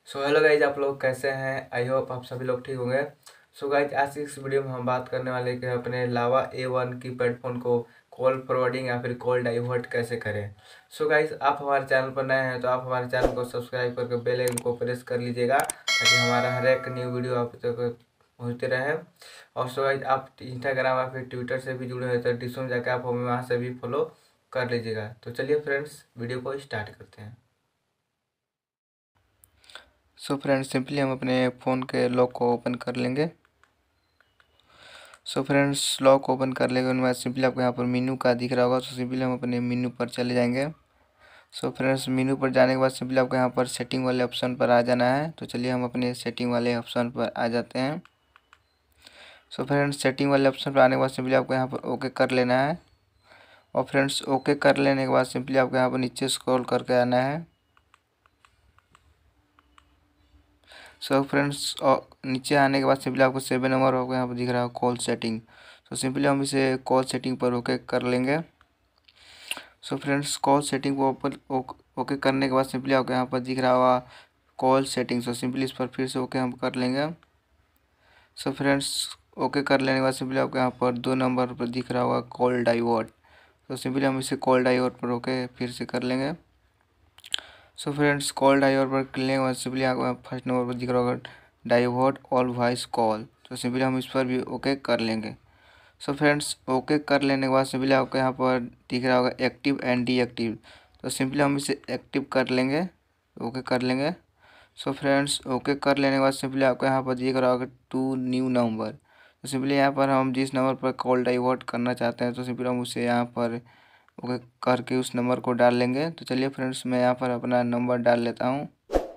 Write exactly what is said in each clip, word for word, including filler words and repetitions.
So hello guys, आप लोग कैसे हैं? आई होप आप सभी लोग ठीक होंगे। सो गाइज, आज की इस वीडियो में हम बात करने वाले हैं कि अपने Lava A one keypad phone को कॉल फॉरवर्डिंग या फिर कॉल डाइवर्ट कैसे करें। सो गाइज, आप हमारे चैनल पर नए हैं तो आप हमारे चैनल को सब्सक्राइब करके बेल आइकन को प्रेस कर लीजिएगा ताकि हमारा हर एक न्यू वीडियो आप तक पहुँचते रहे। और सो गाइज, आप इंस्टाग्राम या फिर ट्विटर से भी जुड़े हैं तो डिस्क्रिप्शन जाकर आप हमें वहाँ से भी फॉलो कर लीजिएगा। तो चलिए फ्रेंड्स, वीडियो को स्टार्ट करते हैं। सो फ्रेंड्स, सिंपली हम अपने फ़ोन के लॉक को ओपन कर लेंगे। सो फ्रेंड्स, लॉक ओपन कर लेंगे उनके बाद सिंपली आपको यहाँ पर मीनू का दिख रहा होगा, तो सिंपली हम अपने मीनू पर चले जाएंगे। सो फ्रेंड्स, मीनू पर जाने के बाद सिंपली आपको यहाँ पर सेटिंग वाले ऑप्शन पर आ जाना है। तो चलिए हम अपने सेटिंग वाले ऑप्शन पर आ जाते हैं। सो फ्रेंड्स, सेटिंग वाले ऑप्शन पर आने के बाद सिंपली आपको यहाँ पर ओके कर लेना है। और फ्रेंड्स, ओके कर लेने के बाद सिंपली आपको यहाँ पर नीचे स्क्रॉल करके आना है। सो फ्रेंड्स, नीचे आने के बाद सिंपली आपको सेवन नंबर होगा यहाँ पर दिख रहा है कॉल सेटिंग। तो सिंपली हम इसे कॉल सेटिंग पर ओके कर लेंगे। सो फ्रेंड्स, कॉल सेटिंग को ओपन ओके करने के बाद सिंपली आपको यहाँ पर दिख रहा होगा कॉल सेटिंग। सो सिंपली इस पर फिर से ओके हम कर लेंगे। सो फ्रेंड्स, ओके कर लेने के बाद सिंपली आपको यहाँ पर दो नंबर पर दिख रहा होगा कॉल डाइवर्ट। तो सिंपली हम इसे कॉल डाइवर्ट पर ओके फिर से कर लेंगे। सो फ्रेंड्स, कॉल डाइवर्ट पर करने के बाद सिंपली आपको फर्स्ट नंबर पर दिख रहा होगा डाइवर्ट ऑल वॉइस कॉल। तो सिंपली हम इस पर भी ओके कर लेंगे। सो फ्रेंड्स, ओके कर लेने के बाद सिंपली आपको यहाँ पर दिख रहा होगा एक्टिव एंड डीएक्टिव। तो सिंपली हम इसे एक्टिव कर लेंगे, ओके कर लेंगे। सो फ्रेंड्स, ओके कर लेने के बाद सिंपली आपको यहाँ पर दिख रहा होगा टू न्यू नंबर। तो सिंपली यहाँ पर हम जिस नंबर पर कॉल डाइवर्ट करना चाहते हैं तो सिंपली हम उसे यहाँ पर ओके करके उस नंबर को डाल लेंगे। तो चलिए फ्रेंड्स, मैं यहाँ पर अपना नंबर डाल लेता हूँ।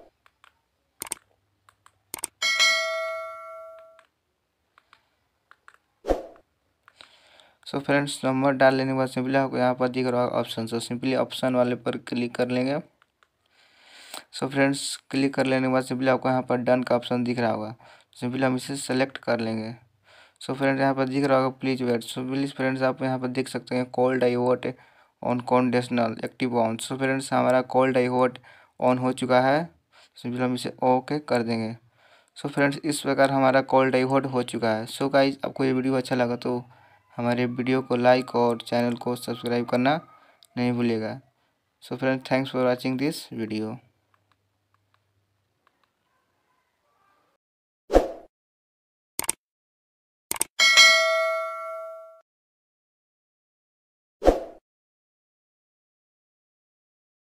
सो फ्रेंड्स, नंबर डाल लेने के बाद सिंपली आपको यहाँ पर दिख रहा होगा ऑप्शन। सो सिंपली ऑप्शन वाले पर क्लिक कर लेंगे। सो फ्रेंड्स, क्लिक कर लेने के बाद सिंपली आपको यहाँ पर डन का ऑप्शन दिख रहा होगा। सिंपली हम इसे सेलेक्ट कर लेंगे। सो फ्रेंड्स, यहाँ पर दिख रहा होगा please wait. So please friends, आप यहाँ पर देख सकते हैं call divert on conditional active on. So friends, हमारा कॉल डाइवर्ट ऑन हो चुका है। सिंपली हम इसे ओके कर देंगे। सो फ्रेंड्स, इस प्रकार हमारा कॉल डाइवर्ट हो चुका है। सो गाइज, आपको ये वीडियो अच्छा लगा तो हमारे वीडियो को लाइक और चैनल को सब्सक्राइब करना नहीं भूलिएगा। So friends, thanks for watching this video.